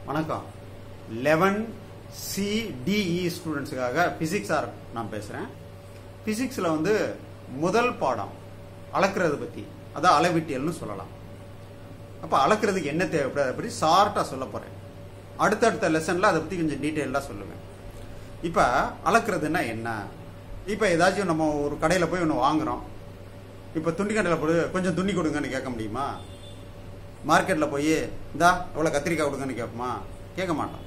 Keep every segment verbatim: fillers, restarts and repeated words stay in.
வணக்கம். லெவன் சி டிஇ ஸ்டூடெண்ட்ஸுக்காக பிசிக்ஸ் சார் நான் பேசுகிறேன். பிசிக்ஸில் வந்து முதல் பாடம் அளக்கிறது பற்றி, அதான் அளவிட்டியல்னு சொல்லலாம். அப்போ அளக்கிறதுக்கு என்ன தேவைப்படுது அதை பற்றி ஷார்ட்டாக சொல்ல போகிறேன். அடுத்தடுத்த லெசனில் அதை பற்றி கொஞ்சம் டீட்டெயிலாக சொல்லுவேன். இப்போ அளக்கிறதுனா என்ன? இப்போ ஏதாச்சும் நம்ம ஒரு கடையில் போய் ஒன்று வாங்குகிறோம். இப்போ துணி கடையில் போய் கொஞ்சம் துணி கொடுங்கன்னு கேட்க முடியுமா? மார்க்கெட்டில் போய் இந்தா எவ்வளோ கத்திரிக்காய் கொடுங்கன்னு கேட்போமா? கேட்க மாட்டோம்.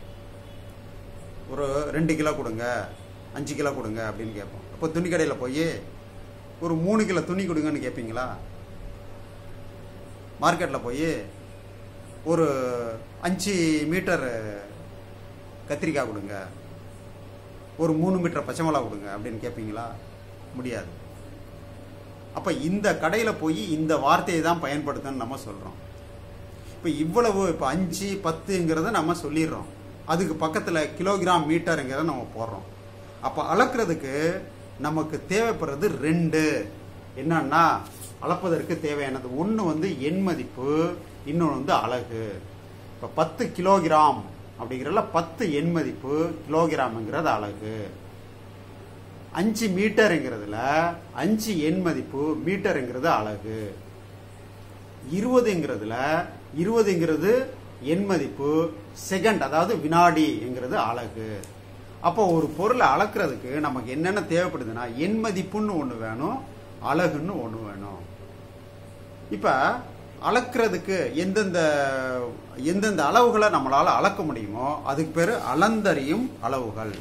ஒரு ரெண்டு கிலோ கொடுங்க, அஞ்சு கிலோ கொடுங்க அப்படின்னு கேட்போம். அப்போ துணி கடையில் போய் ஒரு மூணு கிலோ துணி கொடுங்கன்னு கேட்பீங்களா? மார்க்கெட்டில் போய் ஒரு அஞ்சு மீட்டர் கத்திரிக்காய் கொடுங்க, ஒரு மூணு மீட்டர் பச்சை மிளகா கொடுங்க அப்படின்னு கேட்பீங்களா? முடியாது. அப்போ இந்த கடையில் போய் இந்த வார்த்தையை தான் பயன்படுத்தணும்னு நம்ம சொல்கிறோம். இப்போ இவ்வளவு இப்போ அஞ்சு பத்துங்கிறத நம்ம சொல்லிடுறோம். அதுக்கு பக்கத்தில் கிலோகிராம் மீட்டருங்கிறத நம்ம போடுறோம். அப்போ அளக்கிறதுக்கு நமக்கு தேவைப்படுறது ரெண்டு. என்னன்னா அளப்பதற்கு தேவையானது ஒன்று வந்து எண் மதிப்பு, இன்னொன்று வந்து அலகு. இப்போ பத்து கிலோகிராம் அப்படிங்கிறதுல பத்து எண் மதிப்பு, கிலோகிராம்ங்கிறது அலகு. அஞ்சு மீட்டருங்கிறதுல அஞ்சு எண் மதிப்பு, மீட்டருங்கிறது அலகு. இருபதுங்கிறதுல இருபதுங்கிறது எண் மதிப்பு, செகண்ட் அதாவது வினாடிங்கிறது அலகு. அப்போ ஒரு பொருளை அளக்கிறதுக்கு நமக்கு என்னென்ன தேவைப்படுதுன்னா எண் மதிப்புன்னு ஒன்று வேணும், அலகுன்னு ஒன்று வேணும். இப்போ அளக்கிறதுக்கு எந்தெந்த எந்தெந்த அளவுகளை நம்மளால் அளக்க முடியுமோ அதுக்கு பேர் அளந்தறியும் அளவுகள்.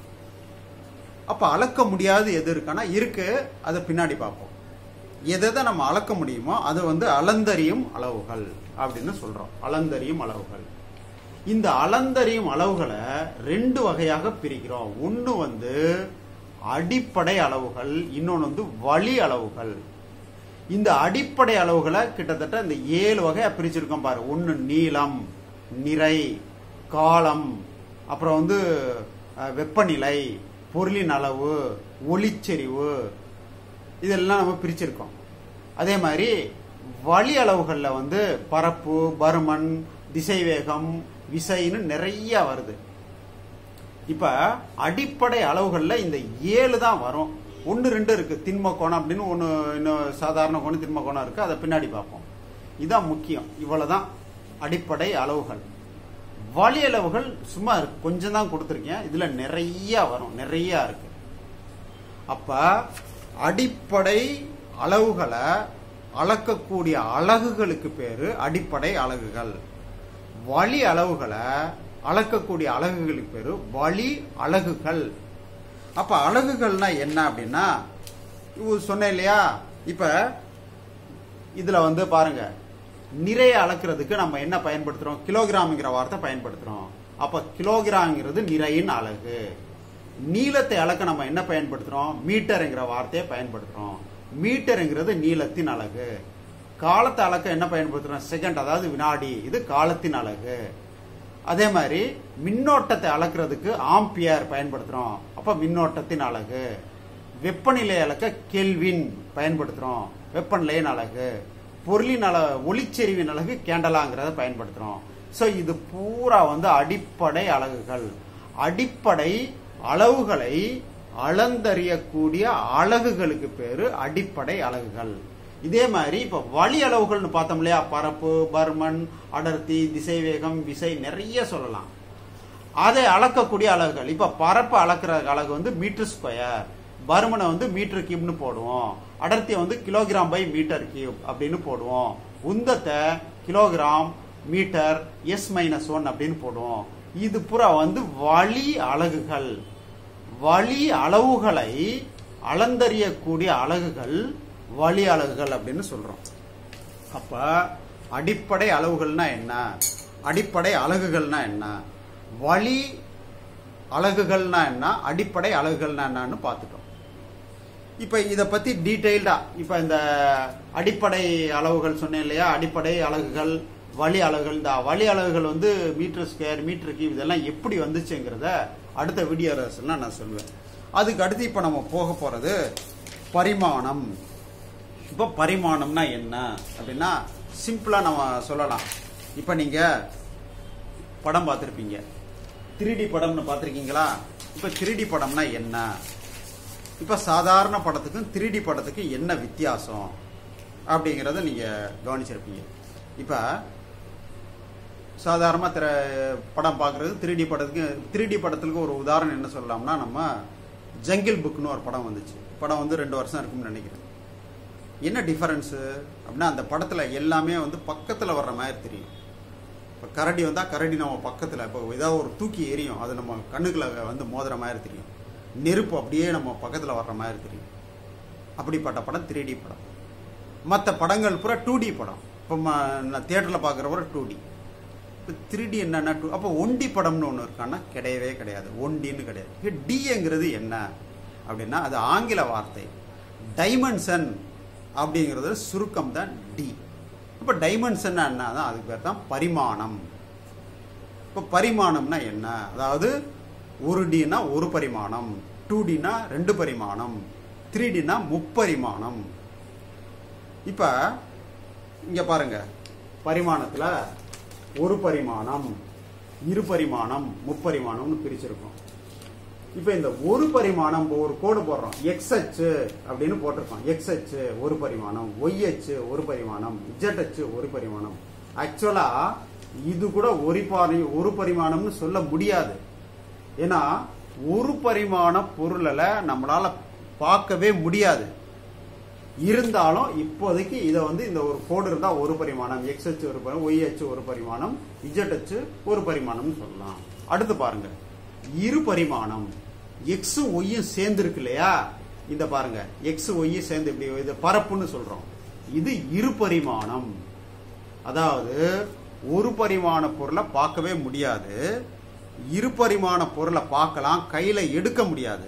அப்போ அளக்க முடியாது எது இருக்கானா இருக்கு, அதை பின்னாடி பார்ப்போம். எதை நம்ம அளக்க முடியுமோ அது வந்து அளந்தறியும் அளவுகள் அப்படின்னு சொல்றோம். அளந்தறியும் அளவுகள். இந்த அளந்தறியும் அளவுகளை ரெண்டு வகையாக பிரிக்கிறோம். ஒன்று வந்து அடிப்படை அளவுகள், இன்னொன்று வந்து வழி அளவுகள். இந்த அடிப்படை அளவுகளை கிட்டத்தட்ட இந்த ஏழு வகையா பிரிச்சிருக்கோம் பாரு. ஒன்று நீளம், நிறை, காலம், அப்புறம் வந்து வெப்பநிலை, பொருளின் அளவு, ஒளிச்செறிவு, இதெல்லாம் நம்ம பிரிச்சிருக்கோம். அதே மாதிரி வழி அளவுகளில் வந்து பரப்பு, பருமன், திசைவேகம், விசைன்னு நிறைய வருது. இப்ப அடிப்படை அளவுகளில் இந்த ஏழு தான் வரும். ஒன்று ரெண்டு இருக்கு, திண்ம கோணம் அப்படின்னு ஒன்று, இன்னும் சாதாரண கோணம், திண்ம கோணம் இருக்கு, அதை பின்னாடி பார்ப்போம். இதுதான் முக்கியம். இவ்வளவுதான் அடிப்படை அளவுகள். வழி அளவுகள் சும்மா கொஞ்சம் தான் கொடுத்துருக்கேன், இதுல நிறைய வரும், நிறைய இருக்கு. அப்ப அடிப்படை அளவுகளை அளக்கக்கூடிய அலகுகளுக்கு பேரு அடிப்படை அலகுகள். வழி அளவுகளை அளக்கக்கூடிய அலகுகளுக்கு பேரு வழி அலகுகள். அப்ப அலகுகள்னா என்ன அப்படின்னா சொன்னேன் இல்லையா? இப்ப இதுல வந்து பாருங்க, நிறைய அளக்கிறதுக்கு நம்ம என்ன பயன்படுத்துறோம்? கிலோகிராம்ங்கிற வார்த்தை பயன்படுத்துறோம். அப்ப கிலோகிராம்ங்கிறது நிறையின் அலகு. நீளத்தை அளக்க நம்ம என்ன பயன்படுத்துறோம்? மீட்டர்ங்கிற வார்த்தையை பயன்படுத்துறோம். மீட்டர்ங்கிறது நீளத்தின் அலகு. காலத்தை அளக்க என்ன பயன்படுத்துறோம்? செகண்ட் அதாவது வினாடி, இது காலத்தின் அலகு. அதே மாதிரி மின்னோட்டத்தை அளக்கிறதுக்கு ஆம்பியர் பயன்படுத்துறோம், அப்ப மின்னோட்டத்தின் அலகு. வெப்பநிலை அளக்க கெல்வின் பயன்படுத்துறோம், வெப்பநிலையின் அலகு. பொருளின் அள ஒளிச்செறிவின் அலகு கேண்டலாங்கிறத பயன்படுத்துறோம். சோ இது பூரா வந்து அடிப்படை அலகுகள். அடிப்படை அளவுகளை அளந்தறியக்கூடிய அலகுகளுக்கு பேரு அடிப்படை அலகுகள். இதே மாதிரி இப்ப வழி அளவுகள்னு பார்த்தோம் இல்லையா? பரப்பு, பருமன், அடர்த்தி, திசைவேகம், விசை, நிறைய சொல்லலாம். அதை அளக்கக்கூடிய அலகுகள். இப்ப பரப்பு அளக்கிற அலகு வந்து மீட்டர் ஸ்கொயர், பருமனை வந்து மீட்டர் கியூப்னு போடுவோம், அடர்த்தியை வந்து கிலோகிராம் பை மீட்டர் கியூப் அப்படின்னு போடுவோம், உந்தத்தை kilogram metre S minus one அப்படின்னு போடுவோம். இது புறா வந்து வழி அலகுகள். வழி அளவுகளை அளந்தறியக்கூடிய அலகுகள் வழி அலகுகள் அப்படின்னு சொல்றோம். அப்ப அடிப்படை அளவுகள்னா என்ன, அடிப்படை அலகுகள்னா என்ன, வழி அலகுகள்னா என்ன, அடிப்படை அலகுகள்னா என்னன்னு பார்த்துட்டோம். இப்ப இத பத்தி டீடைல்டா இப்ப இந்த அடிப்படை அளவுகள் சொன்னேன் இல்லையா? அடிப்படை அலகுகள், வழி அலகுகள். இந்த வழி அலகுகள் வந்து மீட்டர் ஸ்கொயர், மீட்டர் கியூப், இதெல்லாம் எப்படி வந்துச்சுங்கிறத அடுத்த வீடியோ லெசன்ல நான் சொல்லுவேன். அதுக்கு அடுத்து இப்ப நம்ம போக போறது பரிமாணம். இப்ப பரிமாணம்னா என்ன அப்படின்னா சிம்பிளா நம்ம சொல்லலாம். இப்ப நீங்க படம் பார்த்துருப்பீங்க. த்ரீ டி படம்னு பார்த்துருக்கீங்களா? இப்போ த்ரீ டி படம்னா என்ன, இப்போ சாதாரண படத்துக்கும் த்ரீ டி படத்துக்கும் என்ன வித்தியாசம் அப்படிங்கிறத நீங்கள் கவனிச்சிருப்பீங்க. இப்போ சாதாரணமாக திரை படம் பார்க்குறது த்ரீ டி படத்துக்கு த்ரீ டி படத்துக்கு ஒரு உதாரணம் என்ன சொல்லலாம்னா, நம்ம ஜங்கிள் புக்னு ஒரு படம் வந்துச்சு. படம் வந்து ரெண்டு வருஷம் இருக்கும்னு நினைக்கிறேன். என்ன டிஃபரன்ஸு அப்படின்னா, அந்த படத்தில் எல்லாமே வந்து பக்கத்தில் வர்ற மாதிரி தெரியும். இப்போ கரடி வந்தால் கரடி நம்ம பக்கத்தில், இப்போ ஏதாவது ஒரு தூக்கி எரியும், அது நம்ம கண்ணுக்குள்ள வந்து மோதுற மாதிரி தெரியும். நெருப்பு அப்படியே நம்ம பக்கத்தில் வர்ற மாதிரி தெரியும். அப்படிப்பட்ட படம் த்ரீ டி படம். மற்ற படங்கள் பூரா டூ டி படம். இப்போ நான் தியேட்டரில் பார்க்குற பூரா டூ டி. இப்போ த்ரீ டி என்னன்னா டூ அப்போ ஒன் டி படம்னு ஒன்று இருக்கான்னா கிடையவே கிடையாது. ஒன் டின்னு கிடையாது. டிங்கிறது என்ன அப்படின்னா, அது ஆங்கில வார்த்தை. டைமென்ஷன் அப்படிங்கிறது சுருக்கம் தான் டி. இப்போ டைமென்ஷன் என்ன தான், அதுக்கு பேர் தான் பரிமாணம். இப்போ பரிமாணம்னா என்ன, அதாவது ஒரு டினா ஒரு பரிமாணம், டூ டினா ரெண்டு பரிமாணம், த்ரீ டினா முப்பரிமாணம். இப்போ இங்க பாருங்க, பரிமாணத்துல ஒரு பரிமாணம், இரு பரிமாணம், முப்பரிமாணம்னு பிரிச்சிருக்கோம். இப்போ இந்த ஒரு பரிமாணம் ஒரு கோடு போடுறோம், எக்ஸ் அச்சு அப்படின்னு போட்டிருக்கோம். எக்ஸ் அச்சு ஒரு பரிமாணம், ஒய் அச்சு ஒரு பரிமாணம், இஜட் அச்சு ஒரு பரிமாணம். ஆக்சுவலா இது கூட ஒரு பரி ஒரு பரிமாணம்னு சொல்ல முடியாது. ஏன்னா ஒரு பரிமாண பொருளை நம்மளால பார்க்கவே முடியாது. இருந்தாலும் இப்போதைக்கு இதை வந்து இந்த ஒரு கோடு இருந்தா ஒரு பரிமாணம், எக்ஸ் அச்சு ஒரு பரிமாணம், ஒய் அச்சு ஒரு பரிமாணம், இஜட் அச்சு ஒரு பரிமாணம்னு சொல்லலாம். அடுத்து பாருங்க, இரு பரிமாணம். எக்ஸ் ஒய்யும் சேர்ந்து இருக்கு இல்லையா, இந்த பாருங்க எக்ஸ் ஒய்யும் சேர்ந்து இப்படி இது பரப்புன்னு சொல்றோம். இது இரு பரிமாணம். அதாவது ஒரு பரிமாண பொருளை பார்க்கவே முடியாது, இரு பரிமாண பொருளை பார்க்கலாம், கையில எடுக்க முடியாது.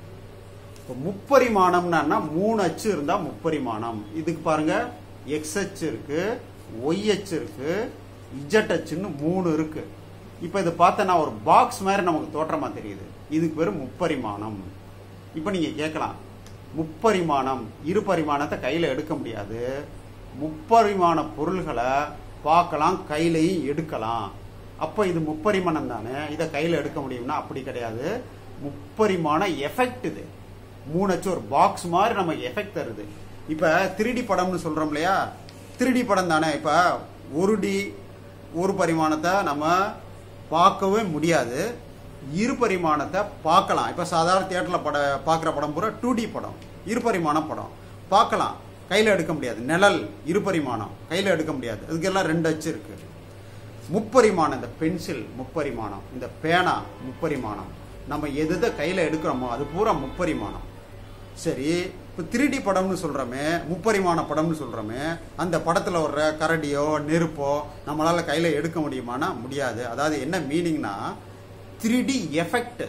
முப்பரிமாணம்னா மூணு அச்சு இருந்தா முப்பரிமாணம். இதுக்கு பாருங்க, எக்ஸ் அச்சு இருக்கு, ஒய் அச்சு இருக்கு, இஜட் அச்சுன்னு மூணு இருக்கு. இப்ப இது பார்த்தா ஒரு பாக்ஸ் மாதிரி நமக்கு தோற்றமா தெரியுது. இதுக்கு பேரு முப்பரிமாணம். இப்ப நீங்க கேட்கலாம், முப்பரிமாணம் இரு பரிமாணத்தை கையில எடுக்க முடியாது, முப்பரிமாண பொருள்களை பார்க்கலாம், கையிலையும் எடுக்கலாம். அப்ப இது முப்பரிமாணம் தானே, இதை கையில எடுக்க முடியும்னா அப்படி கிடையாது. முப்பரிமாண எஃபெக்ட் இது. மூணு அச்சு ஒரு பாக்ஸ் மாதிரி நமக்கு எஃபெக்ட் தருது. இப்ப த்ரீ டி படம்னு சொல்றோம் இல்லையா, த்ரீ டி படம் தானே. இப்ப ஒரு டி ஒரு பரிமாணத்தை நம்ம பார்க்கவே முடியாது, இரு பரிமாணத்தை பார்க்கலாம். இப்ப சாதாரண தியேட்டர்ல பட பார்க்குற படம் பூரா டூ டி படம், இரு பரிமாண படம் பார்க்கலாம், கையில எடுக்க முடியாது. நிழல் இரு பரிமாணம், கையில எடுக்க முடியாது. அதுக்கெல்லாம் ரெண்டு அச்சு இருக்கு. முப்பரிமாணம், இந்த பென்சில் முப்பரிமாணம், இந்த பேனா முப்பரிமாணம். நம்ம எது கையில எடுக்கிறோமோ அது பூரா முப்பரிமாணம். சரி, இப்போ த்ரீ டி படம்னு சொல்றோமே, முப்பரிமாண படம்னு சொல்றோமே, அந்த படத்துல வர்ற கரடியோ நெருப்போ நம்மளால கையில எடுக்க முடியுமானா முடியாது. அதாவது என்ன மீனிங்னா, த்ரீ டி எஃபெக்ட்,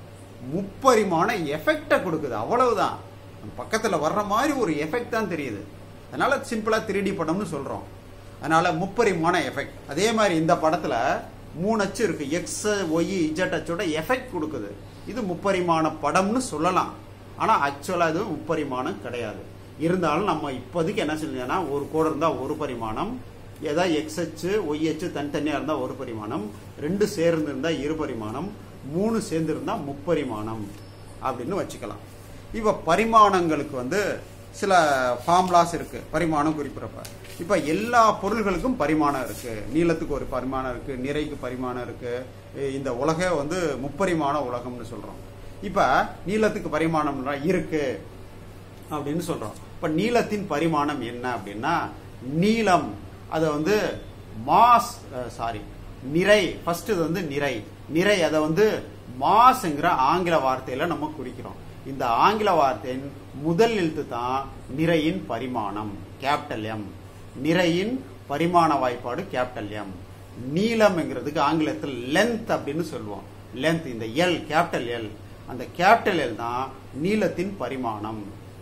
முப்பரிமாண எஃபெக்டை கொடுக்குது, அவ்வளவுதான். பக்கத்துல வர்ற மாதிரி ஒரு எஃபெக்ட் தான் தெரியுது. அதனால சிம்பிளா த்ரீ டி படம்னு சொல்றோம். அதனால முப்பரிமாண எஃபெக்ட். அதே மாதிரி இந்த படத்துல மூணு அச்சு இருக்கு, எக்ஸ் ஒய் இஜட் அச்சோட எஃபெக்ட் கொடுக்குது. இது முப்பரிமாண படம்னு சொல்லலாம். ஆனா ஆக்சுவலா இது முப்பரிமாணம் கிடையாது. இருந்தாலும் நம்ம இப்போதைக்கு என்ன சொல்லுங்கன்னா, ஒரு கோடு இருந்தா ஒரு பரிமாணம், ஏதாவது எக்ஸ் அச்சு ஒய் அச்சு தனித்தனியா இருந்தா ஒரு பரிமாணம், ரெண்டு சேர்ந்து இருந்தா இரு பரிமாணம், மூணு சேர்ந்து இருந்தா முப்பரிமாணம் அப்படின்னு வச்சுக்கலாம். இப்ப பரிமாணங்களுக்கு வந்து சில ஃபார்முலாஸ் இருக்கு பரிமாணம் குறிப்பிடப்ப. இப்ப எல்லா பொருள்களுக்கும் பரிமாணம் இருக்கு. நீளத்துக்கு ஒரு பரிமாணம் இருக்கு, நிறைக்கு பரிமாணம் இருக்கு. இந்த உலக வந்து முப்பரிமாண உலகம்னு சொல்றோம். இப்ப நீளத்துக்கு பரிமாணம் இருக்கு அப்படின்னு சொல்றோம். இப்ப நீளத்தின் பரிமாணம் என்ன அப்படின்னா, நீளம் அதை வந்து மாஸ் சாரி நிறை, ஃபர்ஸ்ட் இது வந்து நிறை. நிறை அதை வந்து மாஸ்ங்கிற ஆங்கில வார்த்தையில நம்ம குறிக்கிறோம். இந்த ஆங்கில வார்த்தையின் முதல் எழுத்து தான் நிறையின் பரிமாணம், கேபிட்டல் எம். நிறையின் பரிமாண வாய்ப்பாடு கேபிட்டல் எம். நீளம்ங்கிறதுக்கு ஆங்கிலத்தில் லென்த் அப்படின்னு சொல்லுவோம். லென்த், இந்த எல் கேபிட்டல் எல், அந்த கேபிட்டல் எல் தான் நீளத்தின் பரிமாணம்.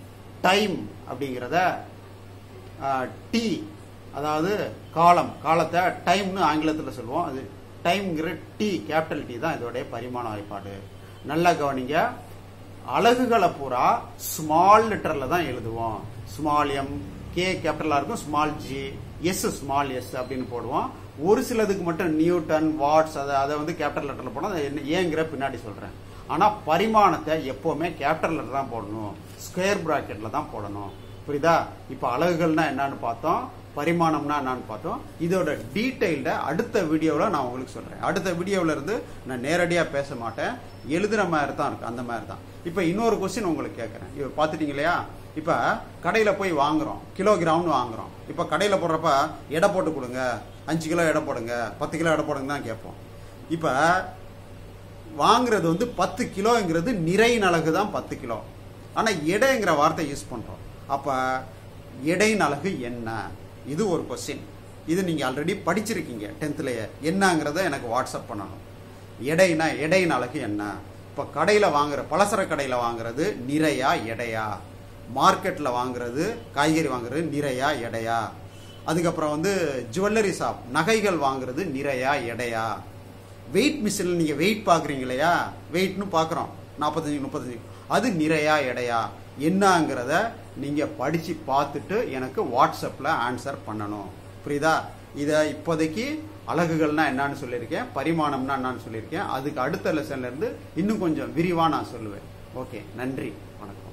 டைம் அப்படிங்கிறத டி, அதாவது காலம், காலத்தை டைம்னு ஆங்கிலத்தில் சொல்லுவோம். அது டைம்ங்கிற டி கேபிட்டல் டி தான் இதோடைய பரிமாண வாய்ப்பாடு. நல்லா கவனிங்க, அலகுகளை பூரா ஸ்மால் லெட்டர்ல தான் எழுதுவோம். ஸ்மால் எம், கே கேபிட்டலா இருக்கும், small G, S small S அப்படின்னு போடுவோம். ஒரு சிலதுக்கு மட்டும் நியூட்டன், வாட்ஸ், அதை அதை வந்து கேபிட்டல் லெட்டர்ல போனா என்ன ஏங்கிற பின்னாடி சொல்றேன். ஆனா பரிமாணத்தை எப்பவுமே கேபிட்டல் லெட்டர் தான் போடணும், ஸ்கொயர் பிராக்கெட்ல தான் போடணும். புரியுதா? இப்ப அலகுகள்னா என்னன்னு பார்த்தோம், பரிமாணம்னா என்னன்னு பார்த்தோம். இதோட டீடைல்ட அடுத்த வீடியோவில் நான் உங்களுக்கு சொல்றேன். அடுத்த வீடியோவில் இருந்து நான் நேரடியா பேச மாட்டேன், எழுதுற மாதிரி தான் இருக்கு, அந்த மாதிரி தான். இப்ப இன்னொரு கொஸ்டின் உங்களுக்கு கேட்கறேன். இப்ப பாத்துட்டீங்க இல்லையா? இப்ப கடையில போய் வாங்குறோம், கிலோகிராம்னு வாங்குறோம். இப்ப கடையில போடுறப்ப எடை போட்டு கொடுங்க, அஞ்சு கிலோ எடை போடுங்க, பத்து கிலோ எடை போடுங்க தான் கேட்போம். இப்ப வாங்குறது வந்து பத்து கிலோங்கிறது நிறையின் அலகு தான் பத்து கிலோ. ஆனா எடைங்கிற வார்த்தை யூஸ் பண்றோம். அப்ப எடையின் அலகு என்ன? இது ஒரு கொஸ்டின். இது நீங்க ஆல்ரெடி படிச்சிருக்கீங்க டென்த்லயே. என்னங்கிறத எனக்கு வாட்ஸ்அப் பண்ணணும். எடைனா எடையின் அலகு என்ன? இப்ப கடையில வாங்குற, பலசர கடையில வாங்குறது நிறையா எடையா? மார்க்கெட்ல வாங்குறது, காய்கறி வாங்குறது நிறையா எடையா? அதுக்கப்புறம் வந்து ஜுவல்லரி ஷாப், நகைகள் வாங்குறது நிறையா எடையா? வெயிட் மிஷினில் நீங்க வெயிட் பாக்குறீங்க இல்லையா? வெயிட்னு பாக்குறோம், நாற்பத்தஞ்சு முப்பத்தஞ்சு, அது நிறையா எடையா? என்னங்கிறத நீங்க படிச்சு பார்த்துட்டு எனக்கு வாட்ஸ்அப்ல ஆன்சர் பண்ணணும். புரியுதா? இத இப்போதைக்கு அலகுகள்னா என்னன்னு சொல்லியிருக்கேன், பரிமாணம்னா என்னன்னு சொல்லியிருக்கேன். அதுக்கு அடுத்த லெசன்ல இருந்து இன்னும் கொஞ்சம் விரிவா நான் சொல்லுவேன். ஓகே, நன்றி, வணக்கம்.